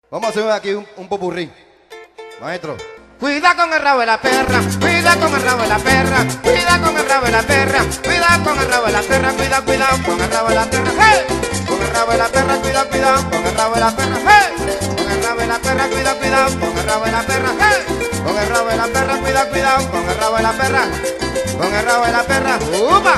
Vamos a hacer aquí un popurrí. Maestro. Cuida con el rabo de la perra, cuida con el rabo de la perra, cuida con el rabo de la perra, cuida con el rabo de la perra, cuida, cuidado con el rabo de la perra, hey. Con el rabo de la perra, cuida, cuidado con el rabo de la perra, hey. Con el rabo de la perra, cuida, cuidado con el rabo de la perra, hey. Con el rabo de la perra, cuida, cuidado con el rabo de la perra, con el rabo de la perra, ¡upa!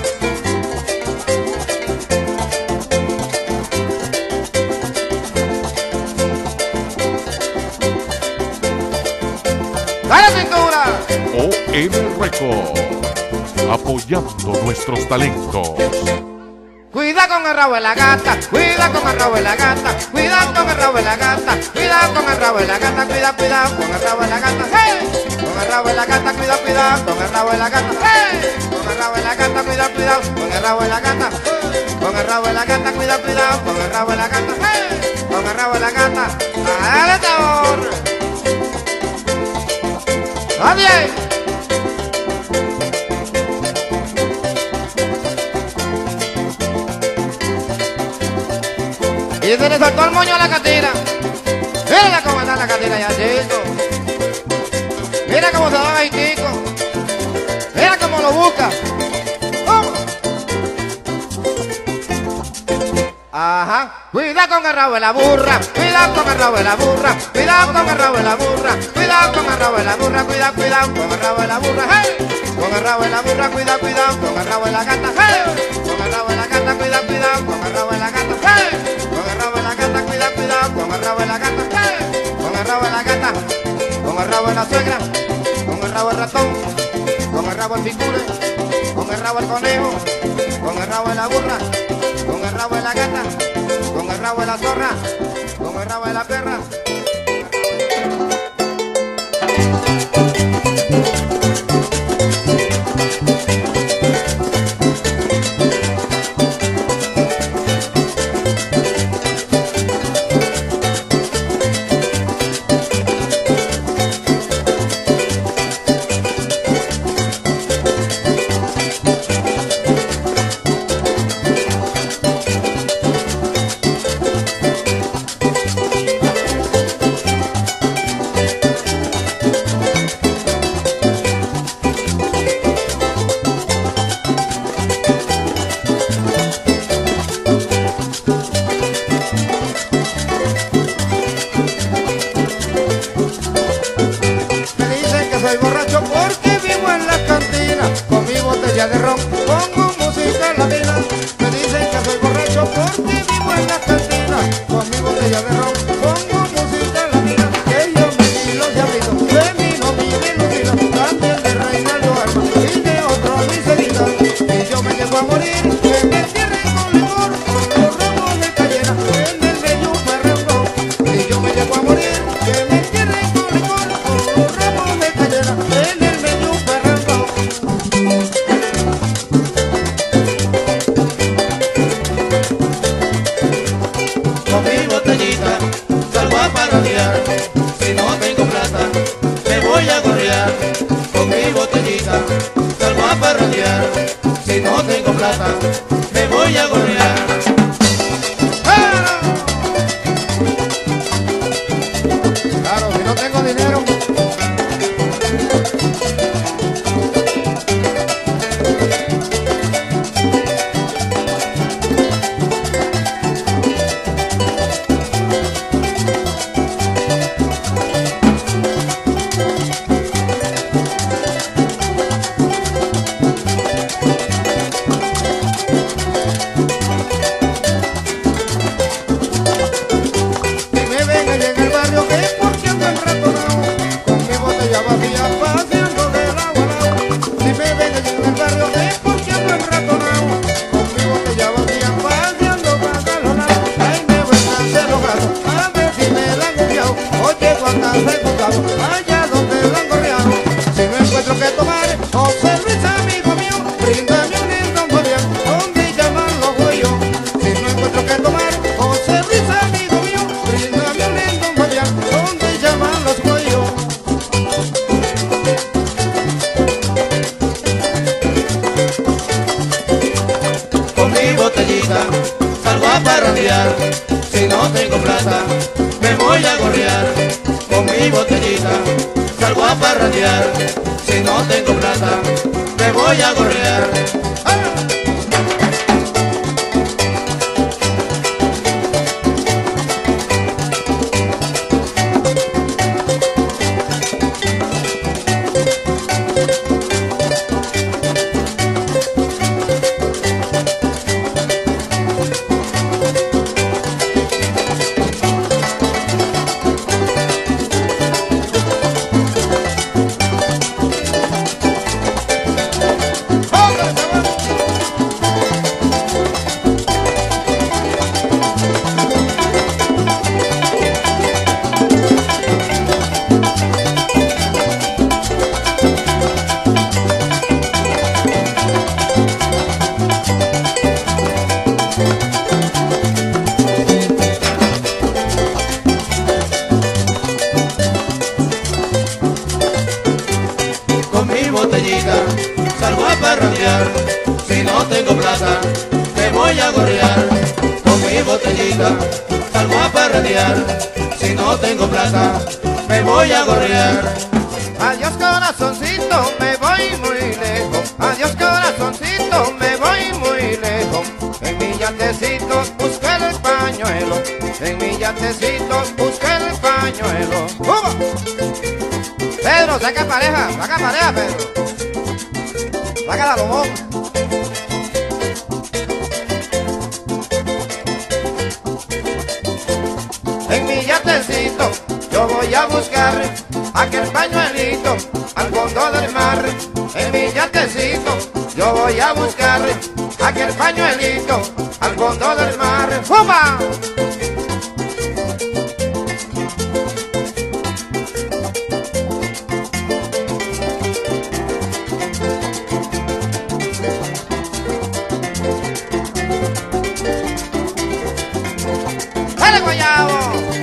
¡Dale cintura! OM Record, apoyando nuestros talentos. Cuida con el rabo de la gata, cuida con el rabo de la gata, cuida con el rabo de la gata, cuida con el rabo de la gata, cuida, cuidado con el rabo de la gata, hey. Con el rabo de la gata, cuida, cuidado con el rabo de la gata, hey. Con el rabo de la gata, cuida, cuidado con el rabo de la gata, con el rabo de la gata, cuida, cuidado con el rabo de la gata, hey. Con el rabo de la gata, dale sabor. ¡Nadie! Y se le soltó el moño a la catira. Mira cómo está la catira ya, chico. Mira cómo se va Haitico. Mira cómo lo busca. Ajá. Cuida con el rabo de la burra, cuidado con el rabo de la burra, cuidado con el rabo de la burra, cuidado con el rabo de la burra, cuidado, cuidado con el rabo de la burra, hey. Con el rabo de la burra, cuidado, cuidado con el rabo de la gata, hey. Con el rabo de la gata, cuidado, cuidado con el rabo de la gata, hey. Con el rabo de la gata, cuidado, cuidado con el rabo de la gata, hey. Con el rabo de la gata, con el rabo de la suegra, con el rabo del ratón, con el rabo del picure, con el rabo del conejo, con el rabo de la burra, con el rabo de la gata, con el rabo de la zorra, con el rabo de la perra. Soy borracho porque vivo en la cantina con mi botella de ron, pongo música latina. Me dicen que soy borracho porque vivo en la cantina con mi botella de ron, pongo música latina. Que yo me di los diablitos de mi novia de Lucila, también de Reinaldo Alma y de otro Luiselita. Y yo me llevo a morir, que me entierren con licor, con los ramos de cayena en el medio perreo. Y yo me llevo a morir, que me entierren con licor, con los ramos de cayena en el menú perreo. Con mi botellita salgo a parrandear, si no tengo plata me voy a gorrear. Con mi botellita salgo a parrandear, si no tengo plata me voy a gorrear. Claro, si no tengo dinero. Allá donde lo han gorreado, si no encuentro que tomar, José Luis, amigo mío, bríndame un lindo Fabián, donde llaman los huellos. Si no encuentro que tomar, José Luis, amigo mío, bríndame un lindo Fabián, donde llaman los huellos. Con mi botellita salgo a parrandear, si no tengo plata me voy a rondear. Si no tengo plata, me voy a gorrear. Con mi botellita salgo a parrandear. Si no tengo plata, me voy a gorrear. Con mi botellita salgo a parrandear. Si no tengo plata, me voy a gorrear. Adiós corazoncito, me voy muy lejos. Adiós corazoncito, me voy muy lejos. En mi yatecito busco el pañuelo. En mi yatecito busco el pañuelo. ¡Vamos! Pedro, saca pareja, Pedro. Saca la lomón. En mi yatecito yo voy a buscar aquel pañuelito al fondo del mar. En mi yatecito yo voy a buscar aquel pañuelito al fondo del mar. ¡Fuma! ¡Dale, guayabo!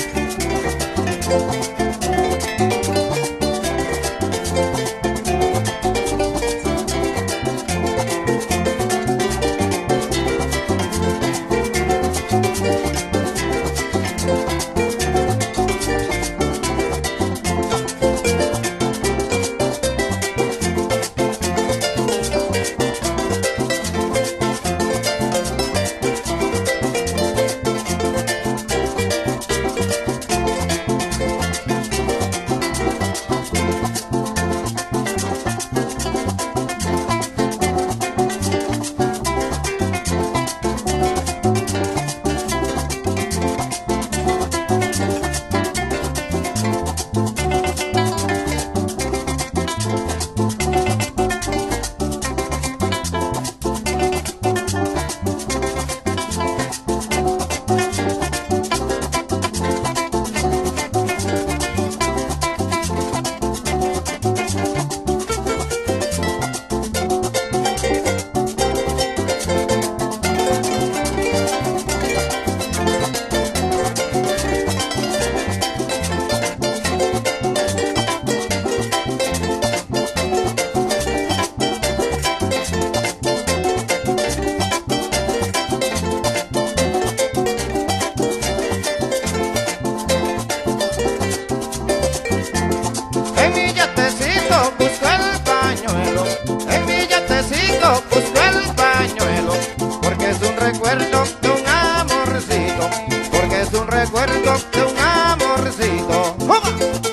recuerdo de un amorcito. ¡Joma!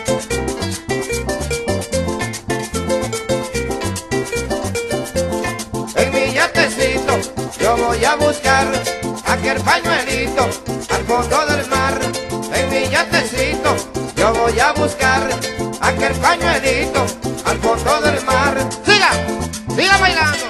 En mi yatecito yo voy a buscar aquel pañuelito al fondo del mar. En mi yatecito yo voy a buscar aquel pañuelito al fondo del mar. ¡Siga! ¡Siga bailando!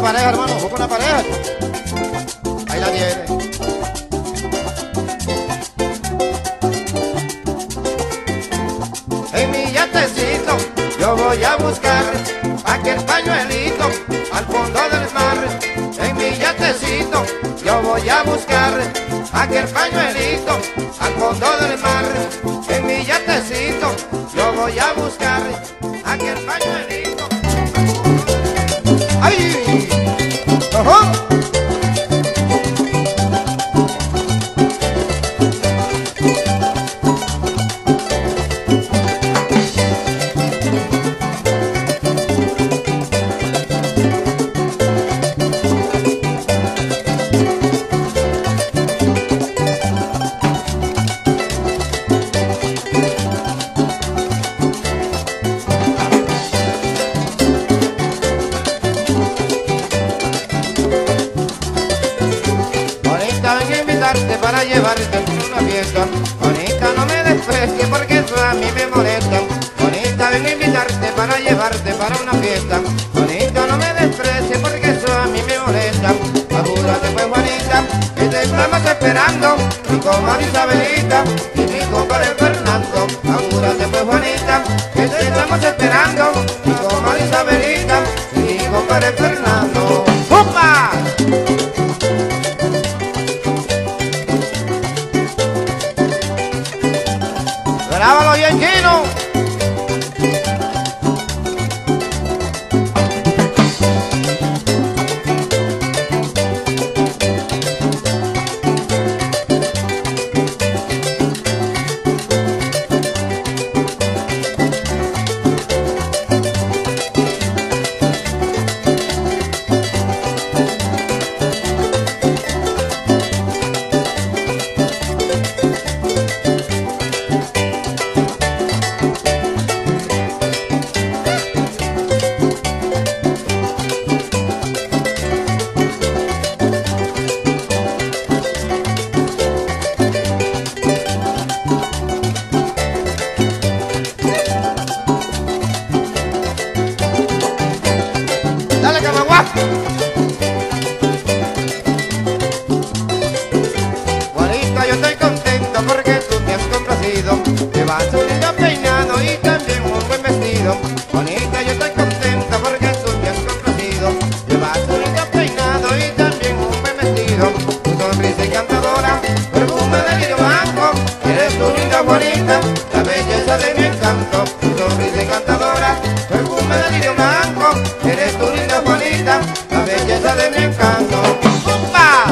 pareja, hermano, busca una pareja. Ahí la tiene. En mi yatecito yo voy a buscar aquel pañuelito al fondo del mar. En mi yatecito yo voy a buscar aquel pañuelito al fondo del mar. En mi yatecito yo voy a buscar aquel pañuelito. ¡Ay! ¡Ajá! Para llevarte a una fiesta, bonita, no me desprecies porque eso a mí me molesta. Bonita, ven a invitarte para llevarte para una fiesta, bonita, no me desprecies porque eso a mí me molesta. Apúrate pues, Juanita, que te estamos esperando, mi comadre Isabelita y mi compadre Fernando. Apúrate pues, Juanita, que te estamos esperando, mi comadre Isabelita y mi compadre Fernando. ¡Pumba! ¡Grábalo bien, chino! Juanita, yo estoy contento porque tú te has complacido. Te vas un lindo peinado y también un buen vestido. Juanita, yo estoy contento porque tú te has complacido. Te vas un lindo peinado y también un buen vestido. Tu sonrisa encantadora, perfume de lirio blanco. Eres tu linda Juanita, la belleza de mi encanto. Tu sonrisa encantadora, perfume de lirio blanco. Eres tu linda Juanita, la belleza de mi encanto. ¡Pumba!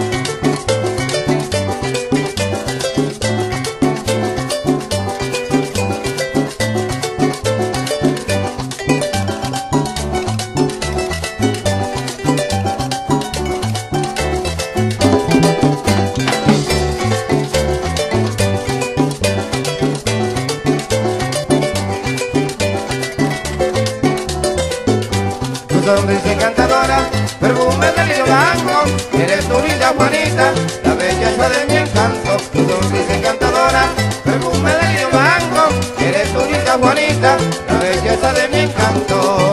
Tu sonrisa encantadora, perfume de lirio blanco. Eres tu linda Juanita, la belleza de mi encanto. Tu sonrisa encantadora, perfume de lirio blanco. Eres tu linda Juanita, la belleza de mi encanto.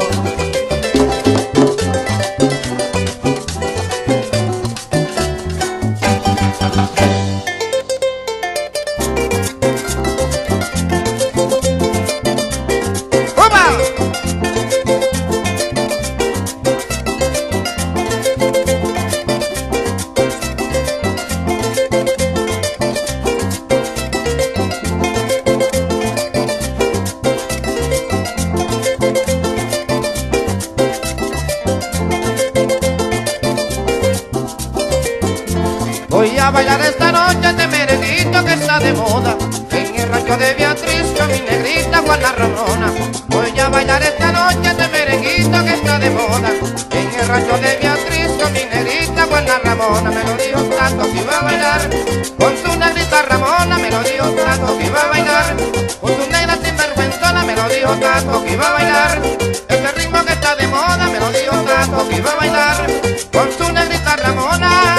Voy a bailar esta noche este merenguito que está de moda en el rancho de Beatriz con mi negrita Juana Ramona. Voy a bailar esta noche este merenguito que está de moda en el rancho de Beatriz con mi negrita Juana Ramona. Me lo dijo tanto que iba a bailar con su negrita Ramona. Me lo dijo tanto que iba a bailar con su negra sinvergüenzona. Me lo dijo tanto que iba a bailar este ritmo que está de moda. Me lo dijo tanto que iba a bailar con su negrita Ramona.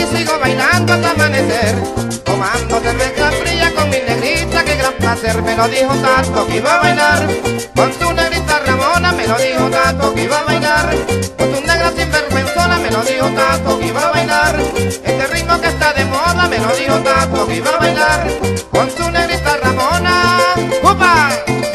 sigo bailando hasta amanecer, tomando cerveza fría con mi negrita, qué gran placer. Me lo dijo Tato que iba a bailar con tu negrita Ramona, me lo dijo Tato que iba a bailar con tu negra sinvergüenzona, me lo dijo Tato que iba a bailar este ritmo que está de moda, me lo dijo Tato que iba a bailar con tu negrita Ramona. ¡Upa!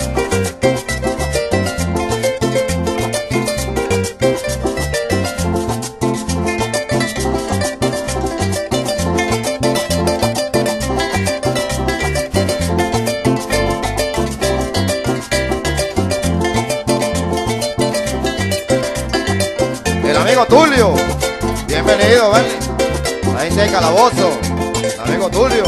El amigo Tulio, bienvenido, ¿vale? La gente de Calabozo, el amigo Tulio.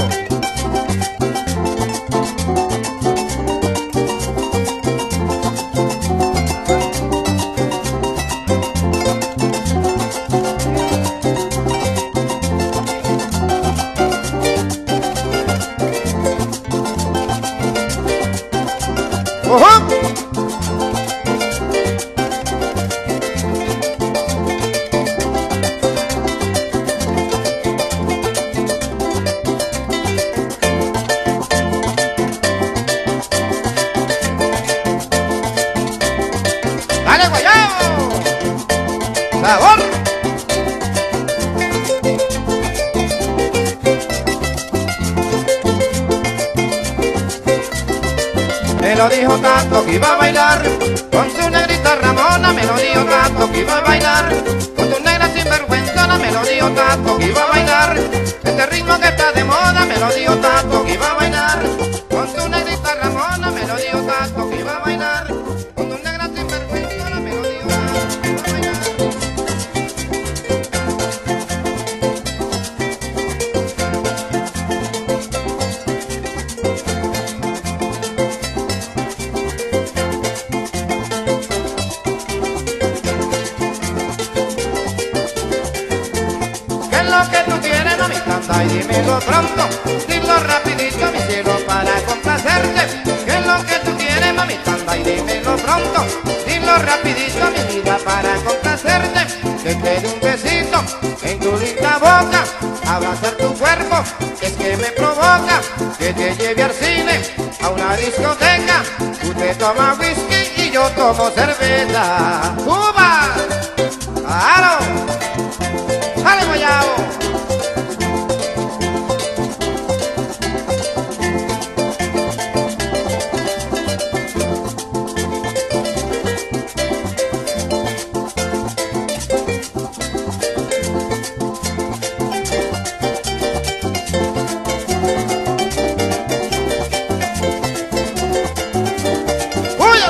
¡Ojo! ¡Dale, guayabo! ¡Sabor! Me lo dijo Tato que iba a bailar con su negrita Ramona, me lo dijo Tato que iba a bailar con tu negra sinvergüenzona, me lo dijo Tato que iba a bailar este ritmo que está de moda, me lo dijo Tato que iba a bailar con tu negrita Ramona, me lo dijo Tato que iba a bailar con tu negra sinvergüenzona, me lo dijo Tato que iba a bailar. ¿Qué es lo que tú quieres, mamita? Anda y dímelo pronto, dilo rapidito, mi cielo, para complacerte. ¿Qué es lo que tú quieres, mamita? Anda y dímelo pronto, dilo rapidito, mi vida, para complacerte. Que te dé un besito en tu linda boca, abrazar tu cuerpo, es que me provoca. Que te lleve al cine, a una discoteca, tú te tomas whisky y yo tomo cerveza. ¡Cuba! ¡Claro! ¡Sale, guayabo! ¡Uy!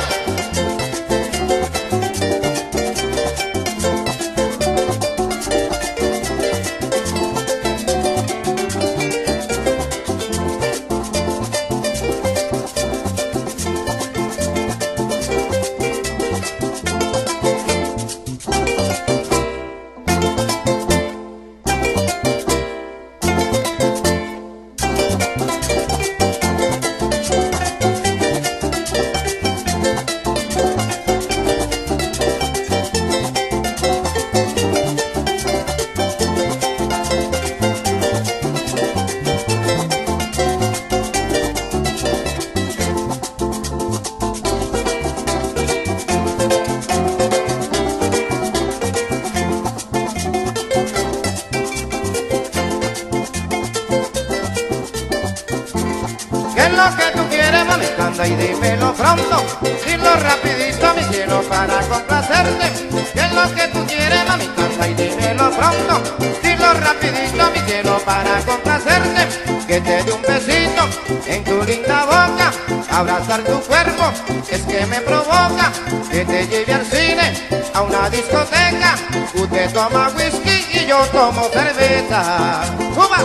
¿Qué es lo que tú quieres, mamita? Anda y dímelo pronto, dilo rapidito, mi cielo, para complacerte. ¿Qué es lo que tú quieres, mamita? Anda y dímelo pronto, dilo rapidito, mi cielo, para complacerte. Que te dé un besito en tu linda boca, abrazar tu cuerpo, es que me provoca. Que te lleve al cine, a una discoteca, usted toma whisky y yo tomo cerveza. ¡Cuba!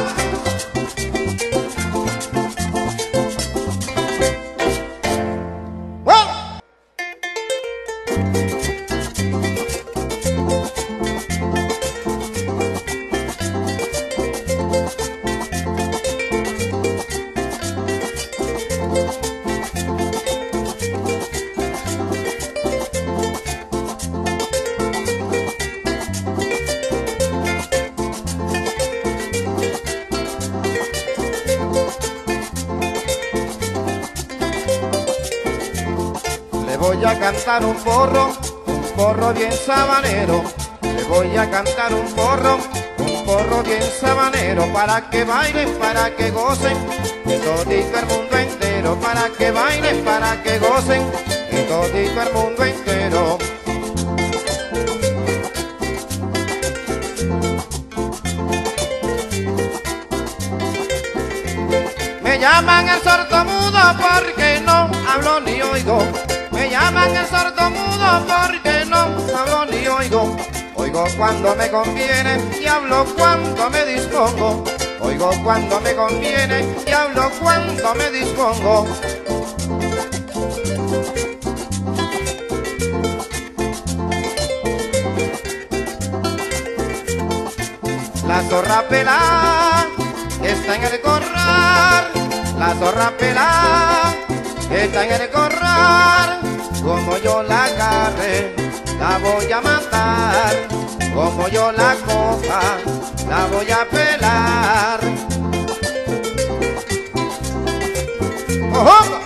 voy a cantar un porro bien sabanero. Le voy a cantar un porro bien sabanero, para que bailen, para que gocen, en todito el mundo entero, para que bailen, para que gocen, en todito el mundo entero. Me llaman el sordomudo porque no hablo ni oigo. Me llaman el sordomudo porque no hablo ni oigo. Oigo cuando me conviene y hablo cuando me dispongo. Oigo cuando me conviene y hablo cuando me dispongo. La zorra pelá está en el corral. La zorra pelá está en el corral. Como yo la agarre, la voy a matar. Como yo la coja, la voy a pelar. ¡Ojo!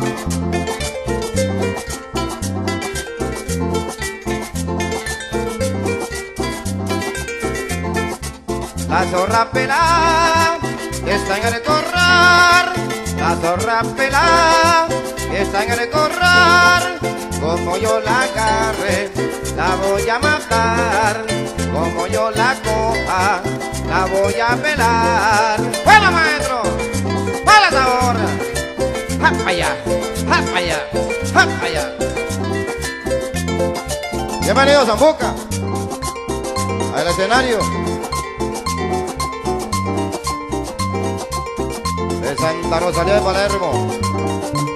La zorra pelá está en el corral. La zorra pelá está en el corral. Como yo la agarre, la voy a matar. Como yo la coja, la voy a pelar. ¡Bueno, maestro! ¡Para esa hora! ¡Ja para allá! ¡Ja para allá! ¡Ja para allá! Bienvenido, Zambuca, al escenario de Santa Rosalía de Palermo.